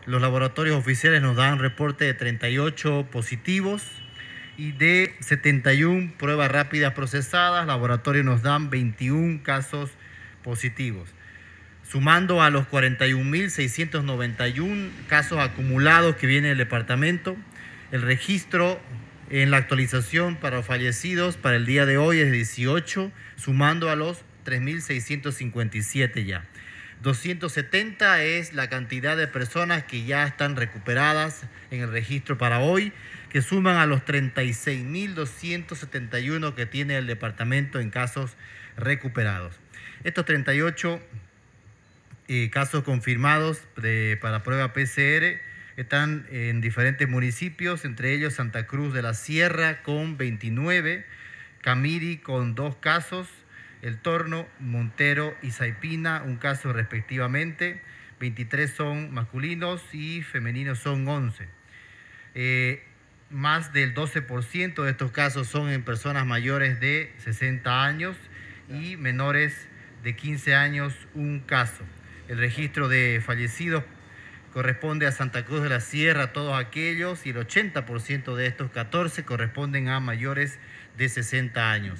Los laboratorios oficiales nos dan reporte de 38 positivos y de 71 pruebas rápidas procesadas. Laboratorios nos dan 21 casos positivos. Sumando a los 41.691 casos acumulados que viene el departamento, el registro en la actualización para los fallecidos para el día de hoy es 18, sumando a los 3.657 ya. 270 es la cantidad de personas que ya están recuperadas en el registro para hoy, que suman a los 36.271 que tiene el departamento en casos recuperados. Estos 38 casos confirmados para prueba PCR están en diferentes municipios, entre ellos Santa Cruz de la Sierra con 29, Camiri con 2 casos, El Torno, Montero y Saipina, 1 caso respectivamente. 23 son masculinos y femeninos son 11. Más del 12% de estos casos son en personas mayores de 60 años y menores de 15 años, 1 caso. El registro de fallecidos corresponde a Santa Cruz de la Sierra, todos aquellos, y el 80% de estos 14 corresponden a mayores de 60 años.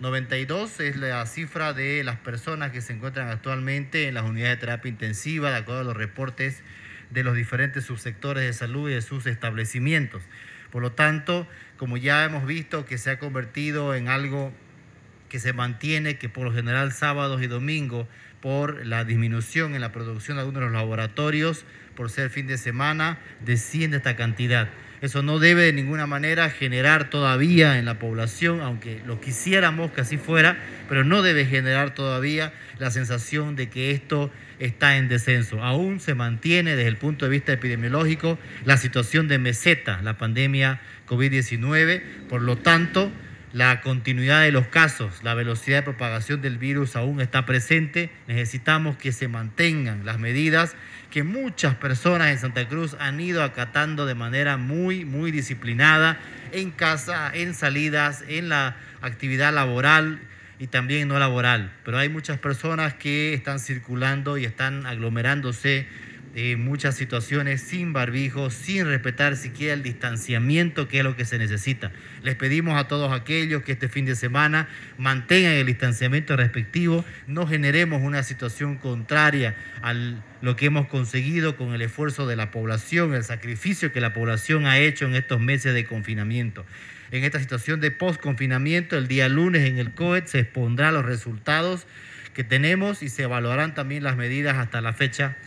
92 es la cifra de las personas que se encuentran actualmente en las unidades de terapia intensiva, de acuerdo a los reportes de los diferentes subsectores de salud y de sus establecimientos. Por lo tanto, como ya hemos visto que se ha convertido en algo que se mantiene, que por lo general sábados y domingos, por la disminución en la producción de algunos de los laboratorios, por ser fin de semana, desciende esta cantidad. Eso no debe de ninguna manera generar todavía en la población, aunque lo quisiéramos que así fuera, pero no debe generar todavía la sensación de que esto está en descenso. Aún se mantiene desde el punto de vista epidemiológico la situación de meseta, la pandemia COVID-19, por lo tanto, la continuidad de los casos, la velocidad de propagación del virus aún está presente. Necesitamos que se mantengan las medidas que muchas personas en Santa Cruz han ido acatando de manera muy disciplinada en casa, en salidas, en la actividad laboral y también no laboral. Pero hay muchas personas que están circulando y están aglomerándose en muchas situaciones sin barbijo, sin respetar siquiera el distanciamiento, que es lo que se necesita. Les pedimos a todos aquellos que este fin de semana mantengan el distanciamiento respectivo, no generemos una situación contraria a lo que hemos conseguido con el esfuerzo de la población, el sacrificio que la población ha hecho en estos meses de confinamiento. En esta situación de post-confinamiento, el día lunes en el COET se expondrán los resultados que tenemos y se evaluarán también las medidas hasta la fecha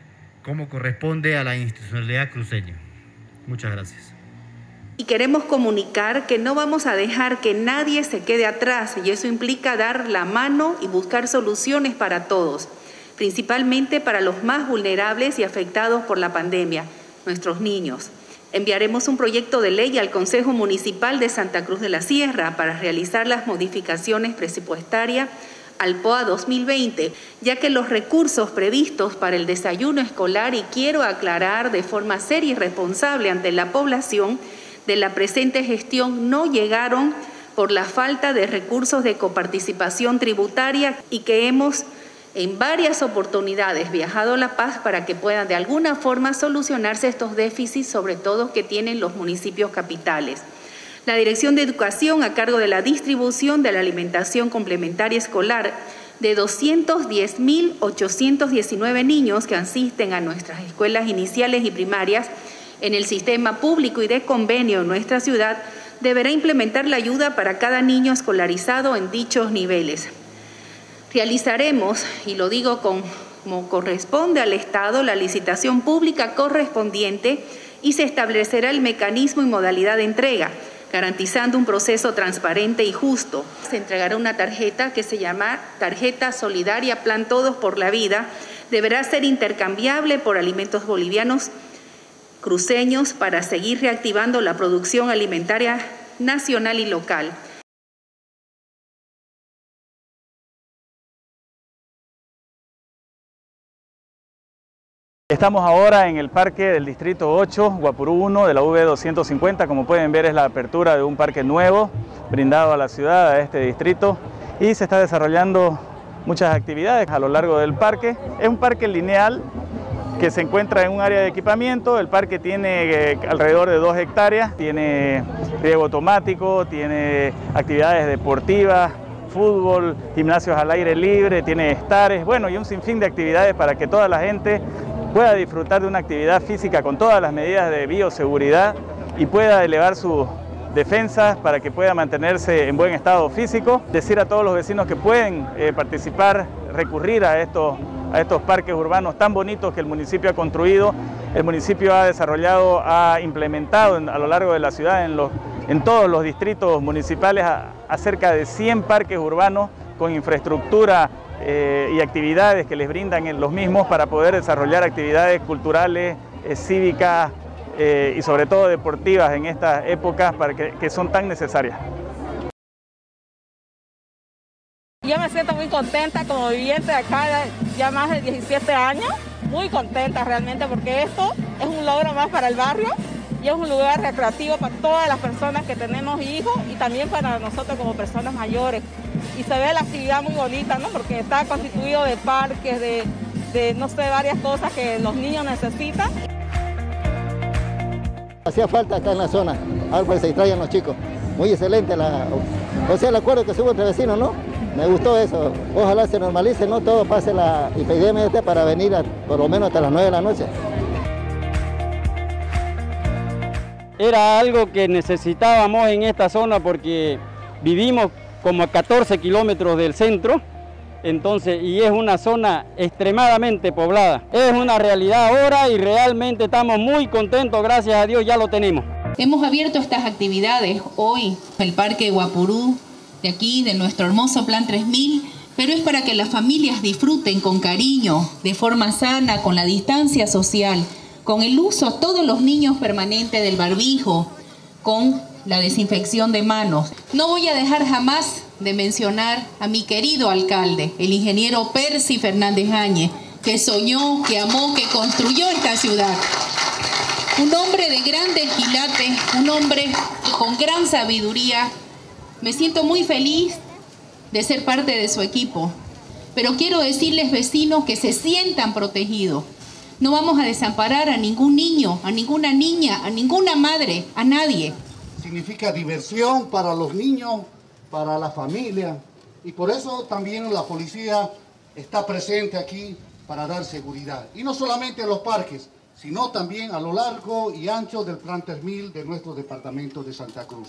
como corresponde a la institucionalidad cruceña. Muchas gracias. Y queremos comunicar que no vamos a dejar que nadie se quede atrás, y eso implica dar la mano y buscar soluciones para todos, principalmente para los más vulnerables y afectados por la pandemia, nuestros niños. Enviaremos un proyecto de ley al Consejo Municipal de Santa Cruz de la Sierra para realizar las modificaciones presupuestarias al POA 2020, ya que los recursos previstos para el desayuno escolar, y quiero aclarar de forma seria y responsable ante la población, de la presente gestión no llegaron por la falta de recursos de coparticipación tributaria, y que hemos en varias oportunidades viajado a La Paz para que puedan de alguna forma solucionarse estos déficits, sobre todo que tienen los municipios capitales. La Dirección de Educación, a cargo de la distribución de la alimentación complementaria escolar de 210.819 niños que asisten a nuestras escuelas iniciales y primarias en el sistema público y de convenio en nuestra ciudad, deberá implementar la ayuda para cada niño escolarizado en dichos niveles. Realizaremos, y lo digo como corresponde al Estado, la licitación pública correspondiente y se establecerá el mecanismo y modalidad de entrega, garantizando un proceso transparente y justo. Se entregará una tarjeta que se llama Tarjeta Solidaria Plan Todos por la Vida. Deberá ser intercambiable por alimentos bolivianos cruceños para seguir reactivando la producción alimentaria nacional y local. Estamos ahora en el parque del Distrito 8, Guapurú 1, de la V250. Como pueden ver, es la apertura de un parque nuevo brindado a la ciudad, a este distrito, y se está desarrollando muchas actividades a lo largo del parque. Es un parque lineal que se encuentra en un área de equipamiento. El parque tiene alrededor de 2 hectáreas, tiene riego automático, tiene actividades deportivas, fútbol, gimnasios al aire libre, tiene estares, bueno, y un sinfín de actividades para que toda la gente pueda disfrutar de una actividad física con todas las medidas de bioseguridad y pueda elevar sus defensas para que pueda mantenerse en buen estado físico. Decir a todos los vecinos que pueden participar, recurrir a estos parques urbanos tan bonitos que el municipio ha construido. El municipio ha desarrollado, ha implementado a lo largo de la ciudad, en todos los distritos municipales, a cerca de 100 parques urbanos con infraestructura y actividades que les brindan en los mismos para poder desarrollar actividades culturales, cívicas y sobre todo deportivas en estas épocas que son tan necesarias. Yo me siento muy contenta como viviente de acá ya más de 17 años, muy contenta realmente porque esto es un logro más para el barrio y es un lugar recreativo para todas las personas que tenemos hijos y también para nosotros como personas mayores. Y se ve la actividad muy bonita, ¿no? Porque está constituido de parques, de no sé, varias cosas que los niños necesitan. Hacía falta acá en la zona, algo para que se distraigan los chicos. Muy excelente el acuerdo que hubo entre vecinos, ¿no? Me gustó eso. Ojalá se normalice, no todo pase la epidemia para venir por lo menos hasta las 9 de la noche. Era algo que necesitábamos en esta zona porque vivimos como a 14 kilómetros del centro, entonces, y es una zona extremadamente poblada. Es una realidad ahora y realmente estamos muy contentos, gracias a Dios ya lo tenemos. Hemos abierto estas actividades hoy, el Parque Guapurú, de aquí, de nuestro hermoso Plan 3000, pero es para que las familias disfruten con cariño, de forma sana, con la distancia social, con el uso, todos los niños permanente del barbijo, con la desinfección de manos. No voy a dejar jamás de mencionar a mi querido alcalde, el ingeniero Percy Fernández Áñez, que soñó, que amó, que construyó esta ciudad. Un hombre de grandes quilates, un hombre con gran sabiduría. Me siento muy feliz de ser parte de su equipo, pero quiero decirles, vecinos, que se sientan protegidos. No vamos a desamparar a ningún niño, a ninguna niña, a ninguna madre, a nadie. Significa diversión para los niños, para la familia, y por eso también la policía está presente aquí para dar seguridad. Y no solamente en los parques, sino también a lo largo y ancho del Plan 3000 de nuestro departamento de Santa Cruz.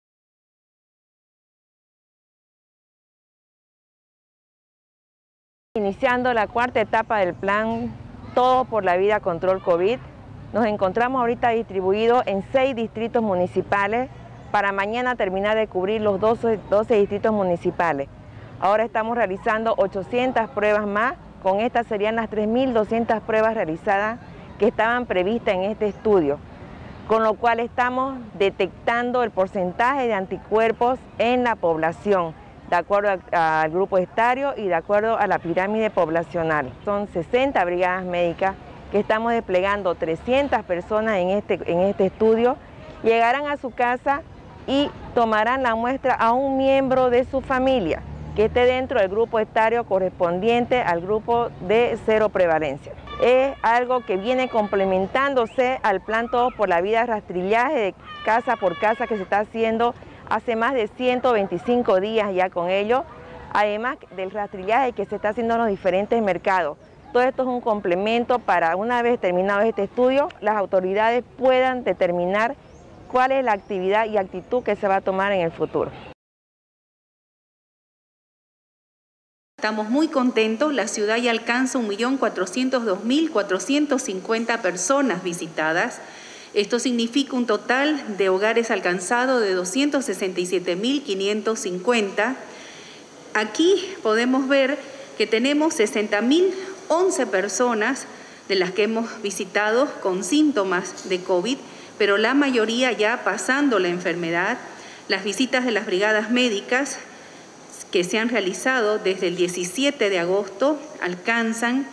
Iniciando la cuarta etapa del plan Todo por la Vida Control COVID, nos encontramos ahorita distribuidos en 6 distritos municipales para mañana terminar de cubrir los 12 distritos municipales. Ahora estamos realizando 800 pruebas más, con estas serían las 3.200 pruebas realizadas que estaban previstas en este estudio, con lo cual estamos detectando el porcentaje de anticuerpos en la población, de acuerdo al grupo etario y de acuerdo a la pirámide poblacional. Son 60 brigadas médicas que estamos desplegando, 300 personas en este estudio, llegarán a su casa y tomarán la muestra a un miembro de su familia que esté dentro del grupo etario correspondiente al grupo de 0 prevalencia. Es algo que viene complementándose al plan Todo por la Vida, rastrillaje de casa por casa que se está haciendo hace más de 125 días ya con ello, además del rastrillaje que se está haciendo en los diferentes mercados. Todo esto es un complemento para, una vez terminado este estudio, las autoridades puedan determinar cuál es la actividad y actitud que se va a tomar en el futuro. Estamos muy contentos, la ciudad ya alcanza 1.402.450 personas visitadas. Esto significa un total de hogares alcanzados de 267.550. Aquí podemos ver que tenemos 60.011 personas de las que hemos visitado con síntomas de COVID, pero la mayoría ya pasando la enfermedad. Las visitas de las brigadas médicas que se han realizado desde el 17 de agosto alcanzan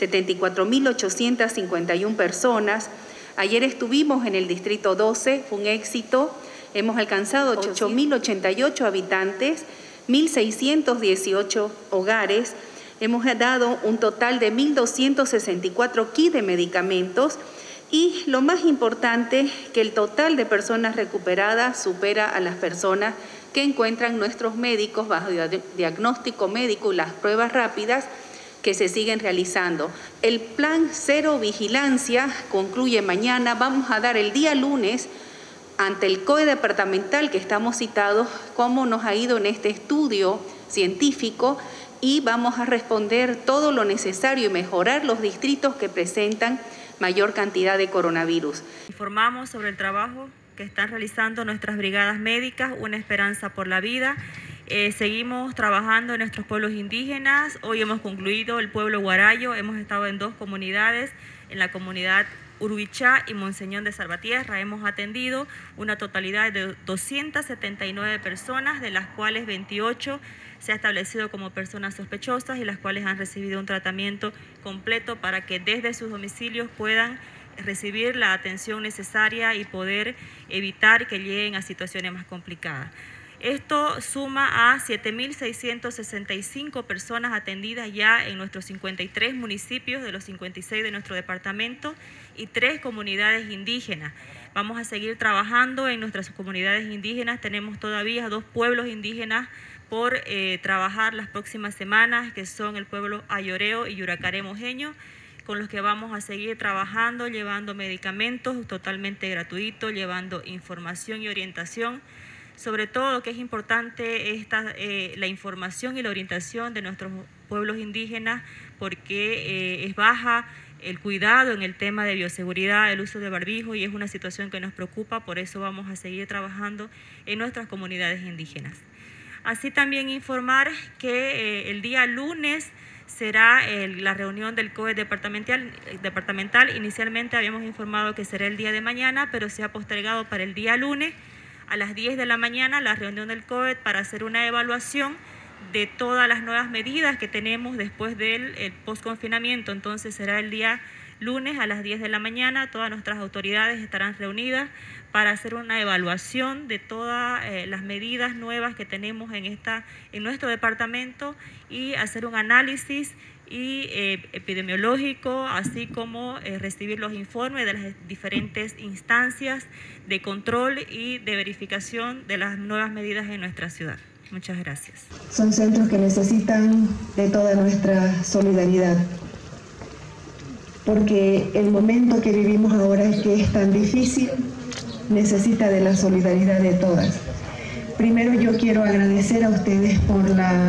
74.851 personas. Ayer estuvimos en el distrito 12, fue un éxito, hemos alcanzado 8.088 habitantes, 1.618 hogares Hemos dado un total de 1.264 kits de medicamentos y lo más importante, que el total de personas recuperadas supera a las personas que encuentran nuestros médicos bajo diagnóstico médico y las pruebas rápidas que se siguen realizando. El plan Cero Vigilancia concluye mañana. Vamos a dar el día lunes ante el COE departamental que estamos citados cómo nos ha ido en este estudio científico y vamos a responder todo lo necesario y mejorar los distritos que presentan mayor cantidad de coronavirus. Informamos sobre el trabajo que están realizando nuestras brigadas médicas, Una Esperanza por la Vida. Seguimos trabajando en nuestros pueblos indígenas. Hoy hemos concluido el pueblo Guarayo. Hemos estado en 2 comunidades, en la comunidad Urubichá y Monseñón de Salvatierra. Hemos atendido una totalidad de 279 personas, de las cuales 28 se ha establecido como personas sospechosas y las cuales han recibido un tratamiento completo para que desde sus domicilios puedan recibir la atención necesaria y poder evitar que lleguen a situaciones más complicadas. Esto suma a 7.665 personas atendidas ya en nuestros 53 municipios de los 56 de nuestro departamento y 3 comunidades indígenas. Vamos a seguir trabajando en nuestras comunidades indígenas. Tenemos todavía 2 pueblos indígenas por trabajar las próximas semanas, que son el pueblo Ayoreo y Yuracaré Mojeño, con los que vamos a seguir trabajando, llevando medicamentos totalmente gratuitos, llevando información y orientación. Sobre todo, que es importante la información y la orientación de nuestros pueblos indígenas, porque es baja el cuidado en el tema de bioseguridad, el uso de barbijo, y es una situación que nos preocupa. Por eso vamos a seguir trabajando en nuestras comunidades indígenas. Así también informar que el día lunes será la reunión del COE departamental. Inicialmente habíamos informado que será el día de mañana, pero se ha postergado para el día lunes a las 10 de la mañana la reunión del COE para hacer una evaluación de todas las nuevas medidas que tenemos después del post-confinamiento. Entonces será el día lunes a las 10 de la mañana. Todas nuestras autoridades estarán reunidas para hacer una evaluación de todas las medidas nuevas que tenemos en nuestro departamento y hacer un análisis epidemiológico, así como recibir los informes de las diferentes instancias de control y de verificación de las nuevas medidas en nuestra ciudad. Muchas gracias. Son centros que necesitan de toda nuestra solidaridad, porque el momento que vivimos ahora es que es tan difícil, necesita de la solidaridad de todas. Primero yo quiero agradecer a ustedes por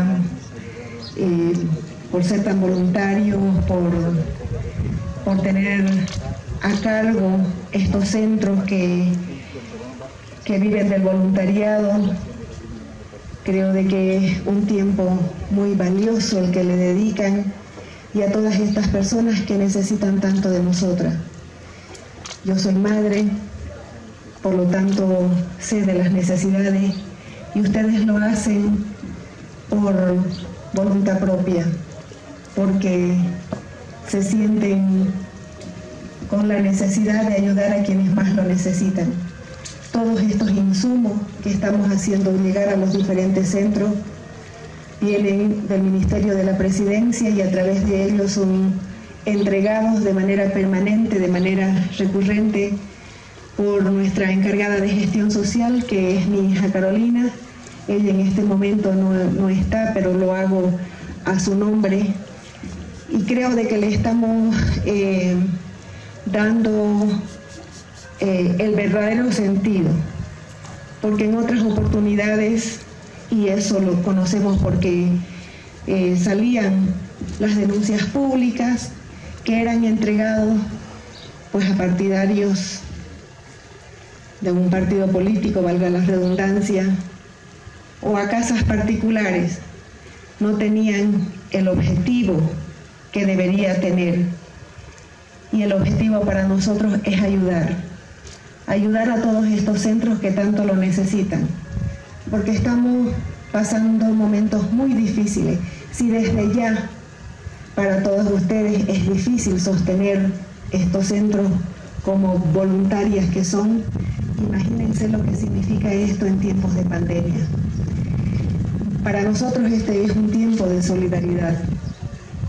ser tan voluntarios, por tener a cargo estos centros que viven del voluntariado. Creo de que es un tiempo muy valioso el que le dedican, y a todas estas personas que necesitan tanto de nosotras. Yo soy madre, por lo tanto sé de las necesidades, y ustedes lo hacen por voluntad propia, porque se sienten con la necesidad de ayudar a quienes más lo necesitan. Todos estos insumos que estamos haciendo llegar a los diferentes centros vienen del Ministerio de la Presidencia, y a través de ellos son entregados de manera permanente, de manera recurrente, por nuestra encargada de gestión social, que es mi hija Carolina. Ella en este momento no está, pero lo hago a su nombre, y creo de que le estamos dando el verdadero sentido, porque en otras oportunidades, y eso lo conocemos porque salían las denuncias públicas que eran entregados pues a partidarios de un partido político, valga la redundancia, o a casas particulares. No tenían el objetivo que debería tener, y el objetivo para nosotros es ayudar a todos estos centros que tanto lo necesitan, porque estamos pasando momentos muy difíciles. Si desde ya para todos ustedes es difícil sostener estos centros como voluntarias que son, imagínense lo que significa esto en tiempos de pandemia. Para nosotros este es un tiempo de solidaridad,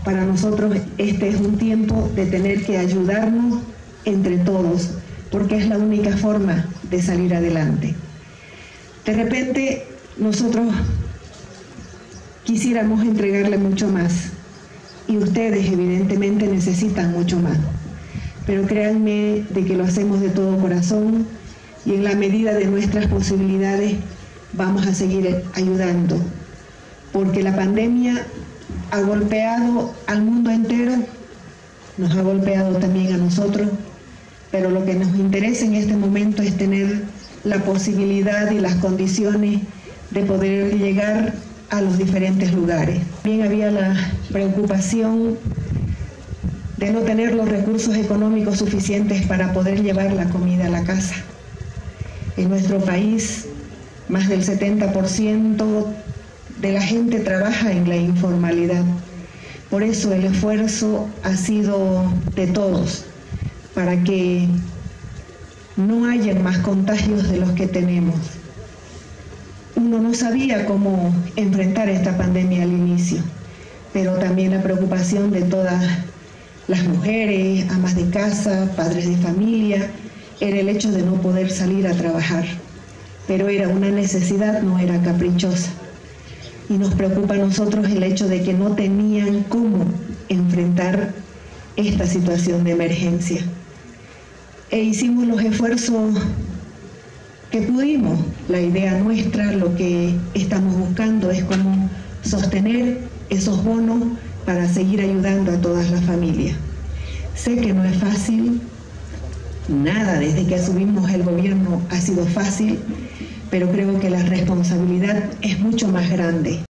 para nosotros este es un tiempo de tener que ayudarnos entre todos, porque es la única forma de salir adelante. De repente nosotros quisiéramos entregarle mucho más y ustedes evidentemente necesitan mucho más, pero créanme de que lo hacemos de todo corazón y en la medida de nuestras posibilidades vamos a seguir ayudando, porque la pandemia ha golpeado al mundo entero, nos ha golpeado también a nosotros, pero lo que nos interesa en este momento es tener la posibilidad y las condiciones de poder llegar a los diferentes lugares. También había la preocupación de no tener los recursos económicos suficientes para poder llevar la comida a la casa. En nuestro país, más del 70% de la gente trabaja en la informalidad. Por eso el esfuerzo ha sido de todos, para que no haya más contagios de los que tenemos. Uno no sabía cómo enfrentar esta pandemia al inicio, pero también la preocupación de todas las mujeres, amas de casa, padres de familia, era el hecho de no poder salir a trabajar. Pero era una necesidad, no era caprichosa. Y nos preocupa a nosotros el hecho de que no tenían cómo enfrentar esta situación de emergencia. E hicimos los esfuerzos que pudimos. La idea nuestra, lo que estamos buscando es cómo sostener esos bonos para seguir ayudando a todas las familias. Sé que no es fácil, nada desde que asumimos el gobierno ha sido fácil, pero creo que la responsabilidad es mucho más grande.